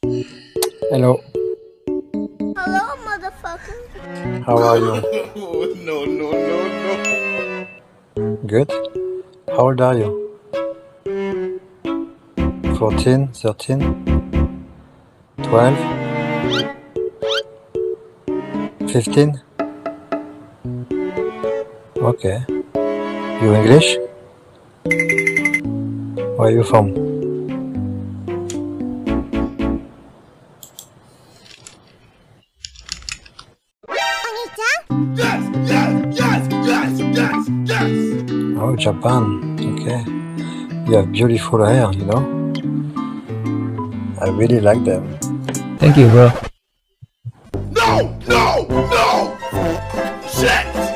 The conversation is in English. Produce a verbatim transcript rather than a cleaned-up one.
Hello. Hello, motherfucker. How are you? No, no, no, no. Good. How old are you? fourteen, thirteen, twelve, fifteen? Okay. You English? Where are you from? Yes, yes, yes, yes, yes, yes. Oh, Japan. Okay. You have beautiful hair, you know? I really like them. Thank you, bro. No, no, no. Shit.